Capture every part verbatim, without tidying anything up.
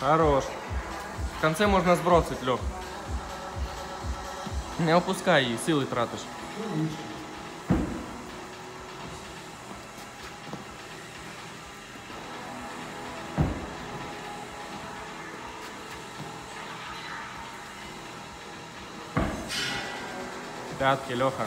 Хорош. В конце можно сбросить, Лех. Не опускай її, сили тратиш. Пятки, Леха.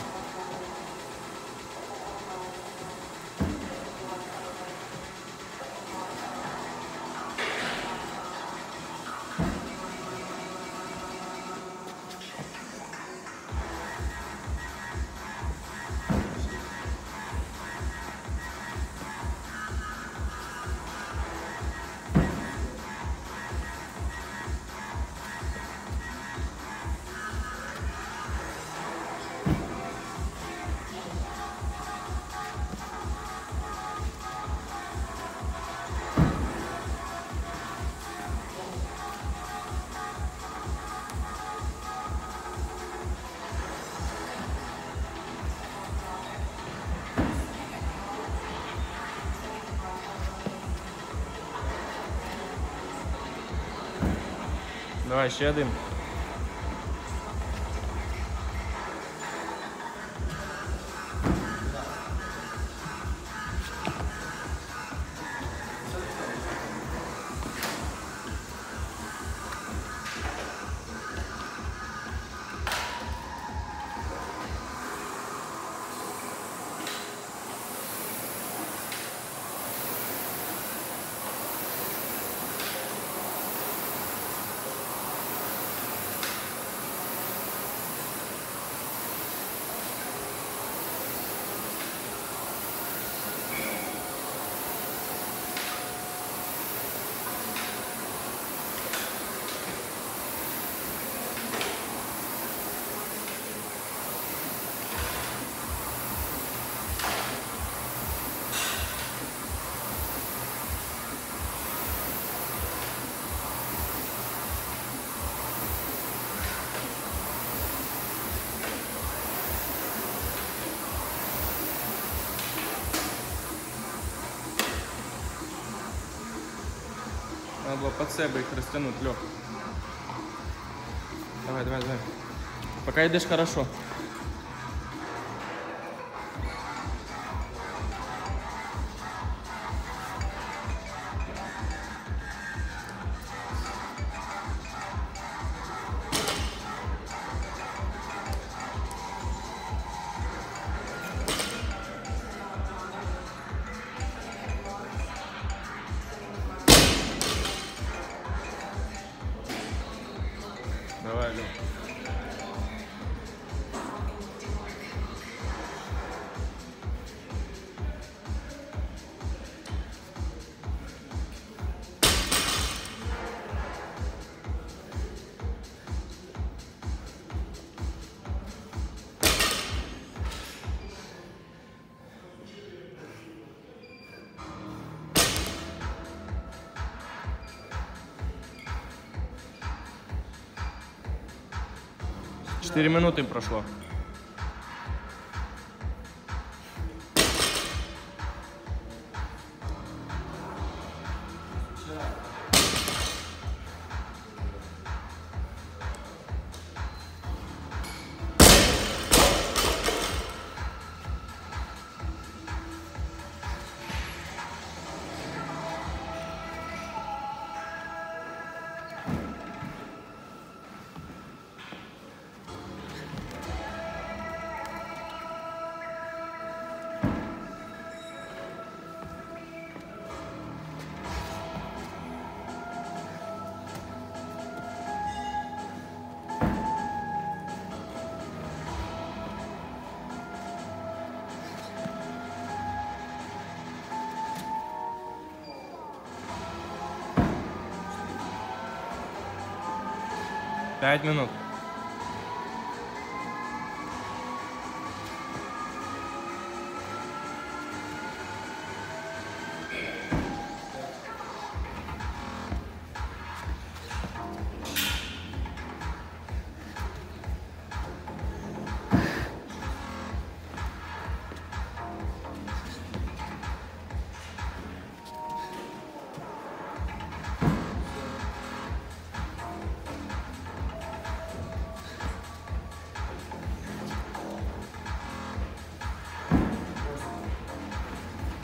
Давай, ще один. Надо было под себя их растянуть, Лёх. Давай, давай, давай. Пока идешь хорошо. Давай, Лёх. Четыре минуты прошло. Пять минут.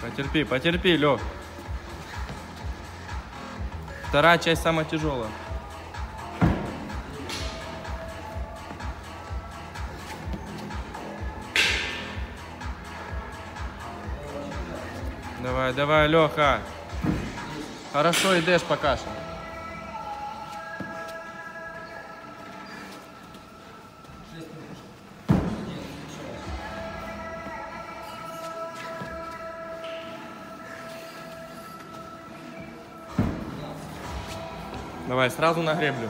Потерпи, потерпи, Лёх. Вторая часть самая тяжелая. Давай, давай, Леха. Хорошо идешь пока что. Давай, сразу на греблю.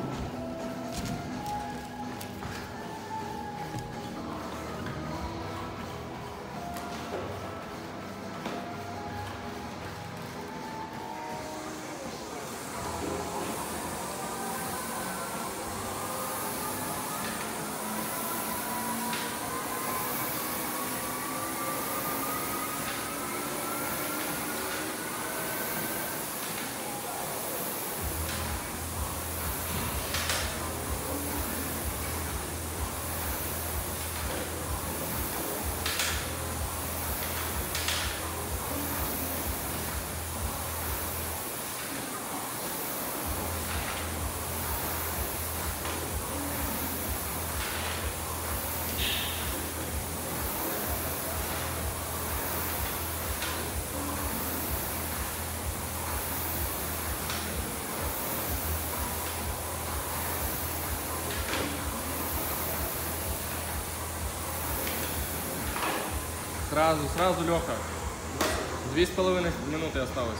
Сразу, сразу, Леха. Две с половиной минуты осталось.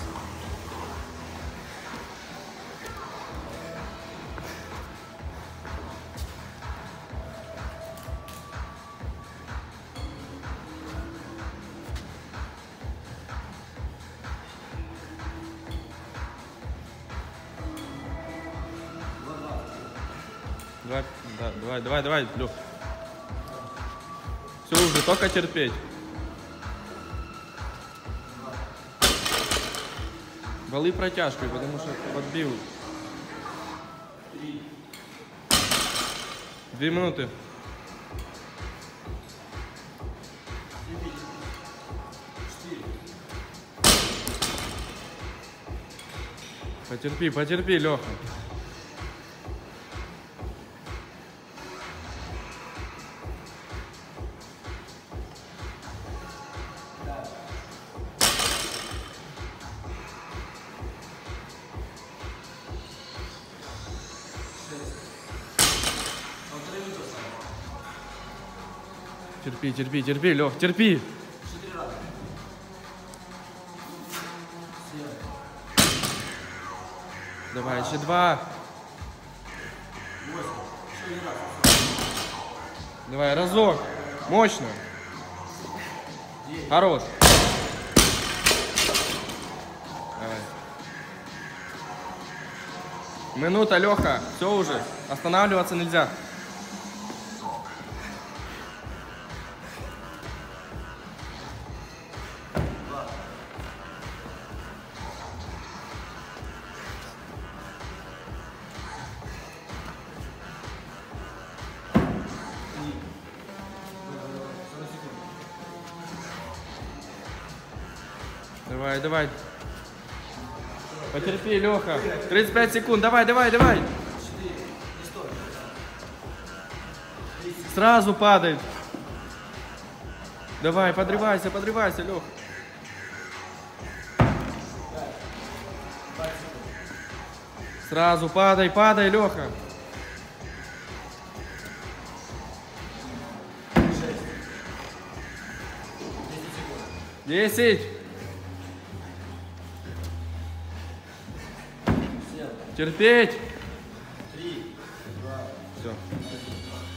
Давай, да, давай, давай, давай, Лех. Все уже, только терпеть. Вали протяжкой, потому что подбил. Две минуты. Потерпи, потерпи, Леха. Терпи, терпи, терпи, Лех, терпи. Давай, еще два. Давай, разок. Мощно. Хорош. Давай. Минута, Леха. Все уже. Останавливаться нельзя. Давай, давай. Потерпи, Леха. тридцать пять секунд. Давай, давай, давай. Сразу падает. Давай, подрывайся, подрывайся, Леха. Сразу падай, падай, Леха. Десять. Терпеть. Три, два, все.